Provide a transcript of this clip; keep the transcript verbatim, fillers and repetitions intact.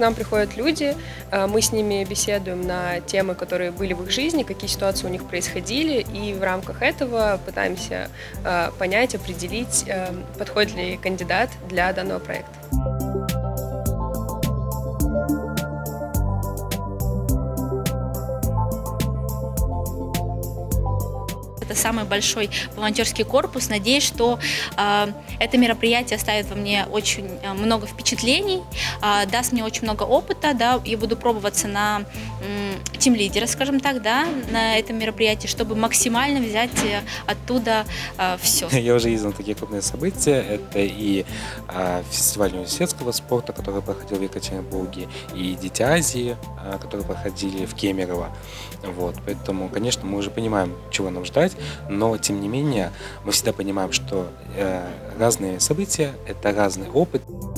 нам приходят люди, мы с ними беседуем на темы, которые были в их жизни, какие ситуации у них происходили, и в рамках этого пытаемся понять, определить, подходит ли кандидат для данного проекта. Это самый большой волонтерский корпус. Надеюсь, что э, это мероприятие оставит во мне очень много впечатлений, э, даст мне очень много опыта, да, и буду пробоваться на э, тимлидера, скажем так, да, на этом мероприятии, чтобы максимально взять оттуда э, все. Я уже ездил на такие крупные события. Это и э, фестиваль университетского спорта, который проходил в Екатеринбурге, и Дети Азии, э, которые проходили в Кемерово. Вот, поэтому, конечно, мы уже понимаем, чего нам ждать. Но, тем не менее, мы всегда понимаем, что э, разные события – это разный опыт.